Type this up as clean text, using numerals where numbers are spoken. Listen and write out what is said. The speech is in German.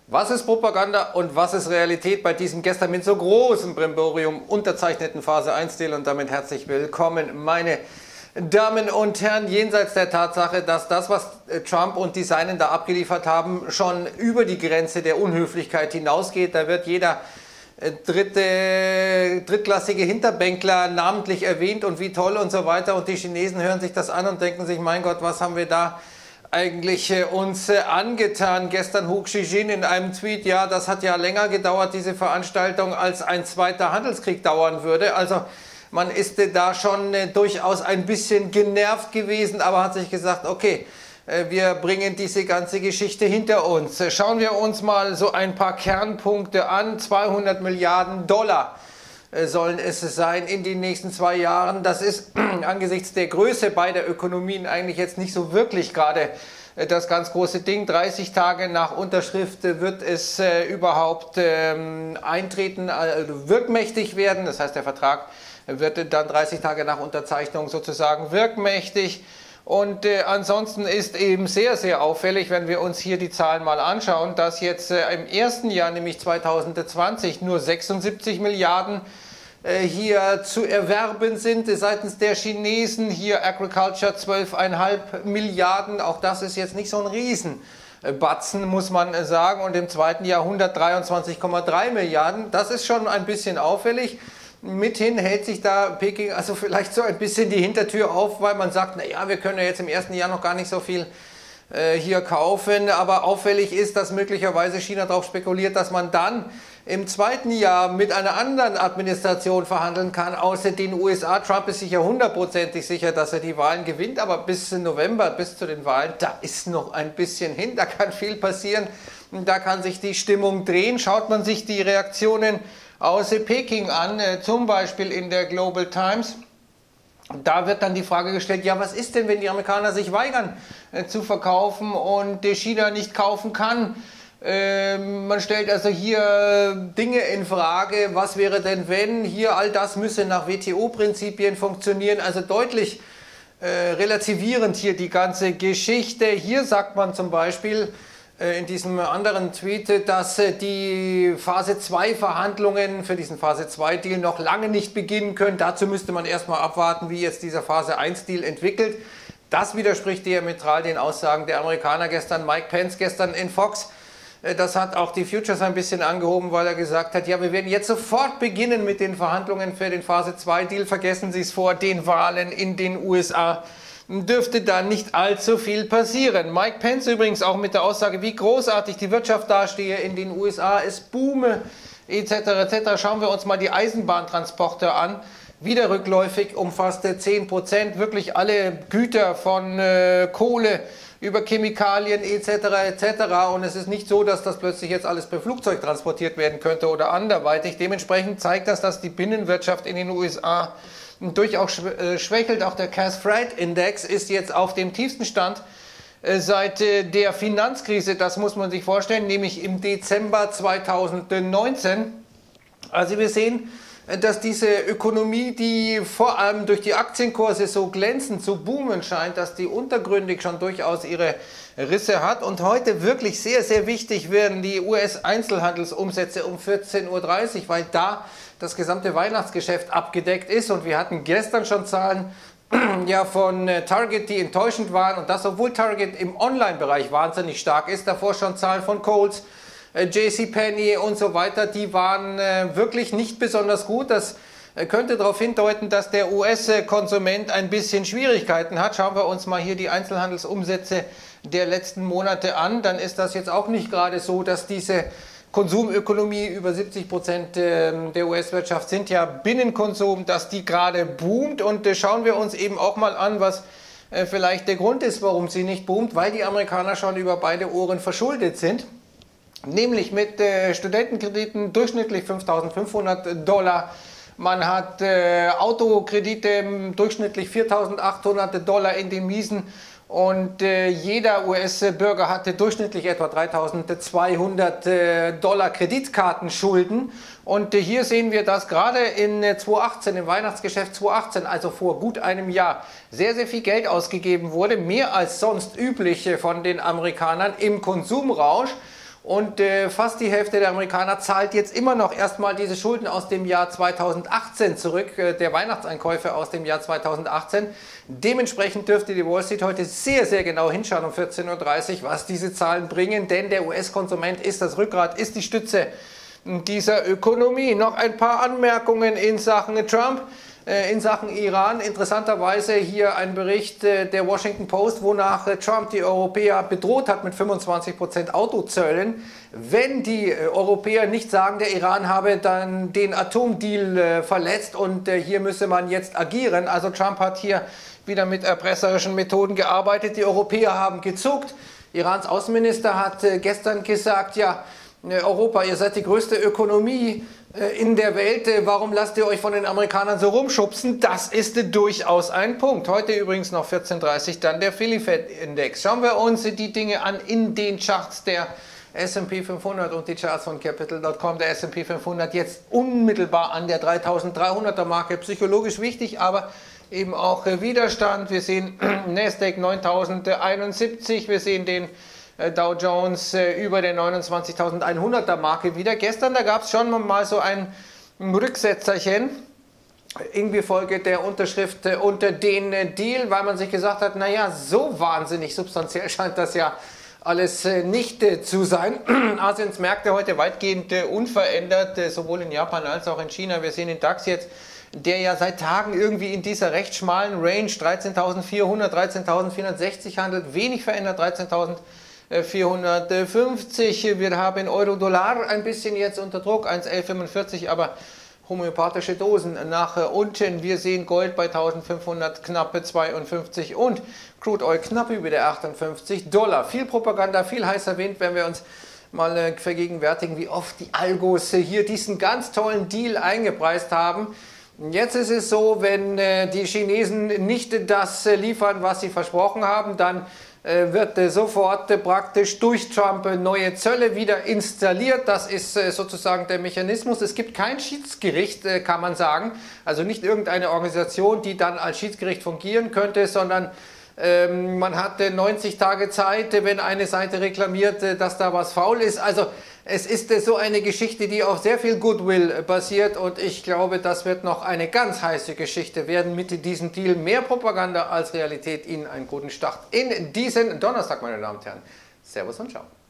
Was ist Propaganda und was ist Realität bei diesem gestern mit so großem Brimborium unterzeichneten Phase 1 Deal? Und damit herzlich willkommen, meine Damen und Herren, jenseits der Tatsache, dass das, was Trump und die Seinen da abgeliefert haben, schon über die Grenze der Unhöflichkeit hinausgeht. Da wird jeder drittklassige Hinterbänkler namentlich erwähnt und wie toll und so weiter. Und die Chinesen hören sich das an und denken sich, mein Gott, was haben wir da eigentlich uns angetan? Gestern Hu Xijin in einem Tweet, ja, das hat ja länger gedauert, diese Veranstaltung, als ein zweiter Handelskrieg dauern würde. Also man ist da schon durchaus ein bisschen genervt gewesen, aber hat sich gesagt, okay, wir bringen diese ganze Geschichte hinter uns. Schauen wir uns mal so ein paar Kernpunkte an. 200 Milliarden Dollar sollen es sein in den nächsten 2 Jahren. Das ist angesichts der Größe beider Ökonomien eigentlich jetzt nicht so wirklich gerade das ganz große Ding. 30 Tage nach Unterschrift wird es überhaupt eintreten, wirkmächtig werden. Das heißt, der Vertrag wird dann 30 Tage nach Unterzeichnung sozusagen wirkmächtig. Und ansonsten ist eben sehr, sehr auffällig, wenn wir uns hier die Zahlen mal anschauen, dass jetzt im ersten Jahr, nämlich 2020, nur 76 Milliarden hier zu erwerben sind seitens der Chinesen. Hier Agriculture 12,5 Milliarden, auch das ist jetzt nicht so ein Riesenbatzen, muss man sagen. Und im zweiten Jahr 123,3 Milliarden, das ist schon ein bisschen auffällig. Mithin hält sich da Peking also vielleicht so ein bisschen die Hintertür auf, weil man sagt, naja, wir können ja jetzt im ersten Jahr noch gar nicht so viel hier kaufen. Aber auffällig ist, dass möglicherweise China darauf spekuliert, dass man dann im zweiten Jahr mit einer anderen Administration verhandeln kann, außer den USA. Trump ist sicher hundertprozentig sicher, dass er die Wahlen gewinnt, aber bis November, bis zu den Wahlen, da ist noch ein bisschen hin, da kann viel passieren, da kann sich die Stimmung drehen. Schaut man sich die Reaktionen aus Peking an, zum Beispiel in der Global Times. Da wird dann die Frage gestellt, ja, was ist denn, wenn die Amerikaner sich weigern zu verkaufen und China nicht kaufen kann? Man stellt also hier Dinge in Frage, was wäre denn, wenn hier all das müsse nach WTO-Prinzipien funktionieren, also deutlich relativierend hier die ganze Geschichte. Hier sagt man zum Beispiel in diesem anderen Tweet, dass die Phase 2 Verhandlungen für diesen Phase 2 Deal noch lange nicht beginnen können. Dazu müsste man erstmal abwarten, wie jetzt dieser Phase 1 Deal entwickelt. Das widerspricht diametral den Aussagen der Amerikaner gestern. Mike Pence gestern in Fox, das hat auch die Futures ein bisschen angehoben, weil er gesagt hat, ja, wir werden jetzt sofort beginnen mit den Verhandlungen für den Phase 2 Deal. Vergessen Sie es vor den Wahlen in den USA. Dürfte da nicht allzu viel passieren. Mike Pence übrigens auch mit der Aussage, wie großartig die Wirtschaft dastehe in den USA, es boome, etc. etc. Schauen wir uns mal die Eisenbahntransporte an. Wieder rückläufig um fast 10%. Wirklich alle Güter von Kohle über Chemikalien etc. etc. Und es ist nicht so, dass das plötzlich jetzt alles per Flugzeug transportiert werden könnte oder anderweitig. Dementsprechend zeigt das, dass die Binnenwirtschaft in den USA durchaus schwächelt. Auch der Cass Freight Index ist jetzt auf dem tiefsten Stand seit der Finanzkrise. Das muss man sich vorstellen, nämlich im Dezember 2019. Also wir sehen, dass diese Ökonomie, die vor allem durch die Aktienkurse so glänzend zu boomen scheint, dass die untergründig schon durchaus ihre Risse hat. Und heute wirklich sehr, sehr wichtig werden die US-Einzelhandelsumsätze um 14:30 Uhr, weil da das gesamte Weihnachtsgeschäft abgedeckt ist. Und wir hatten gestern schon Zahlen ja, von Target, die enttäuschend waren. Und das, obwohl Target im Online-Bereich wahnsinnig stark ist. Davor schon Zahlen von Kohl's, JCPenney und so weiter. Die waren wirklich nicht besonders gut. Das könnte darauf hindeuten, dass der US-Konsument ein bisschen Schwierigkeiten hat. Schauen wir uns mal hier die Einzelhandelsumsätze der letzten Monate an. Dann ist das jetzt auch nicht gerade so, dass diese Konsumökonomie, über 70% der US-Wirtschaft sind ja Binnenkonsum, dass die gerade boomt. Und schauen wir uns eben auch mal an, was vielleicht der Grund ist, warum sie nicht boomt, weil die Amerikaner schon über beide Ohren verschuldet sind. Nämlich mit Studentenkrediten durchschnittlich $5.500. Man hat Autokredite durchschnittlich $4.800 in den Miesen. Und jeder US-Bürger hatte durchschnittlich etwa $3.200 Kreditkartenschulden. Und hier sehen wir, dass gerade in 2018, im Weihnachtsgeschäft 2018, also vor gut einem Jahr, sehr, sehr viel Geld ausgegeben wurde, mehr als sonst üblich von den Amerikanern im Konsumrausch. Und fast die Hälfte der Amerikaner zahlt jetzt immer noch erstmal diese Schulden aus dem Jahr 2018 zurück, der Weihnachtseinkäufe aus dem Jahr 2018. Dementsprechend dürfte die Wall Street heute sehr, sehr genau hinschauen um 14:30 Uhr, was diese Zahlen bringen, denn der US-Konsument ist das Rückgrat, ist die Stütze dieser Ökonomie. Noch ein paar Anmerkungen in Sachen Trump. In Sachen Iran, interessanterweise hier ein Bericht der Washington Post, wonach Trump die Europäer bedroht hat mit 25% Autozöllen, wenn die Europäer nicht sagen, der Iran habe dann den Atomdeal verletzt und hier müsse man jetzt agieren. Also Trump hat hier wieder mit erpresserischen Methoden gearbeitet, die Europäer haben gezuckt. Irans Außenminister hat gestern gesagt, ja, Europa, ihr seid die größte Ökonomie in der Welt, warum lasst ihr euch von den Amerikanern so rumschubsen? Das ist durchaus ein Punkt. Heute übrigens noch 14:30 Uhr dann der Philly Fed Index. Schauen wir uns die Dinge an in den Charts der S&P 500 und die Charts von Capital.com. Der S&P 500 jetzt unmittelbar an der 3300er Marke, psychologisch wichtig, aber eben auch Widerstand. Wir sehen Nasdaq 9071, wir sehen den Dow Jones über der 29.100er Marke wieder. Gestern, da gab es schon mal so ein Rücksetzerchen, irgendwie Folge der Unterschrift unter den Deal, weil man sich gesagt hat, naja, so wahnsinnig substanziell scheint das ja alles nicht zu sein. Asiens Märkte heute weitgehend unverändert, sowohl in Japan als auch in China. Wir sehen den DAX jetzt, der ja seit Tagen irgendwie in dieser recht schmalen Range 13.400, 13.460 handelt, wenig verändert, 13.450. Wir haben Euro-Dollar ein bisschen jetzt unter Druck, 1,1145, aber homöopathische Dosen nach unten. Wir sehen Gold bei 1.500 knappe 52 und Crude Oil knapp über der 58 Dollar. Viel Propaganda, viel heißer Wind, wenn wir uns mal vergegenwärtigen, wie oft die Algos hier diesen ganz tollen Deal eingepreist haben. Jetzt ist es so, wenn die Chinesen nicht das liefern, was sie versprochen haben, dann wird sofort praktisch durch Trump neue Zölle wieder installiert. Das ist sozusagen der Mechanismus. Es gibt kein Schiedsgericht, kann man sagen. Also nicht irgendeine Organisation, die dann als Schiedsgericht fungieren könnte, sondern man hat 90 Tage Zeit, wenn eine Seite reklamiert, dass da was faul ist. Also es ist so eine Geschichte, die auf sehr viel Goodwill basiert und ich glaube, das wird noch eine ganz heiße Geschichte werden mit diesem Deal. Mehr Propaganda als Realität. Ihnen einen guten Start in diesen Donnerstag, meine Damen und Herren. Servus und ciao.